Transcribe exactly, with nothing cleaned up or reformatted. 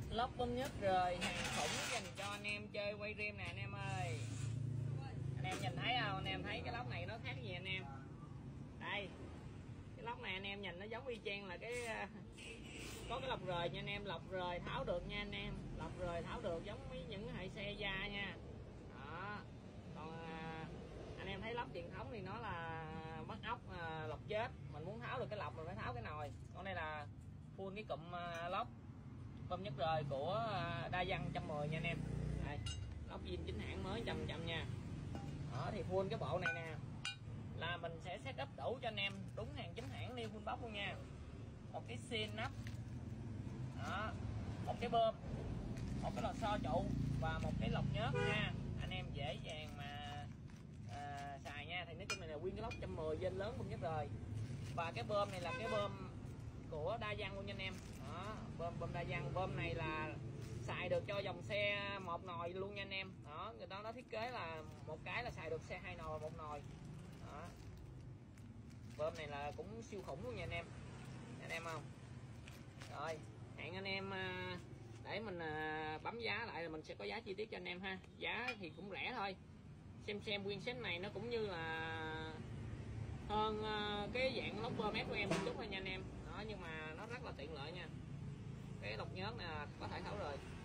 Lốc bơm nhớt rời hàng khủng dành cho anh em chơi quay rim nè anh em ơi. Anh em nhìn thấy không? Anh em thấy cái lốc này nó khác gì anh em? Đây, cái lốc này anh em nhìn nó giống y chang là cái có cái lọc rời nha anh em, lọc rời tháo được nha anh em, lọc rời tháo được giống với những hệ xe da nha. Đó. Còn à, anh em thấy lốc truyền thống thì nó là bắt ốc à, lọc chết, mình muốn tháo được cái lọc mình phải tháo cái nồi. Còn đây là full cái cụm à, lốc bơm nhớt rời của à, Đa Văn một trăm mười nha anh em. Đây, lốc zin chính hãng mới trăm trăm nha. Đó thì full cái bộ này nè là mình sẽ set up đủ cho anh em đúng hàng chính hãng new full box luôn nha. Một cái xin nắp, đó, một cái bơm, một cái lò xo trụ và một cái lọc nhớt nha. Anh em dễ dàng mà à, xài nha. Thì nói chung này là nguyên cái lốc một trăm mười trên lớn bơm nhớt rời. Và cái bơm này là cái bơm của Đa Văn luôn nha anh em. Đó, bơm bơm Đa Văn, bơm này là xài được cho dòng xe một nồi luôn nha anh em. Đó, người ta nó thiết kế là một cái là xài được xe hai nồi một nồi. Đó. Bơm này là cũng siêu khủng luôn nha anh em. Anh em không? Rồi, hẹn anh em để mình bấm giá lại là mình sẽ có giá chi tiết cho anh em ha. Giá thì cũng rẻ thôi. Xem xem nguyên set này nó cũng như là hơn cái dạng lốc bơm ép của em một chút thôi nha anh em. Đó, nhưng mà nó rất là tiện lợi nha. Cái lọc nhớt nè có thể tháo rời.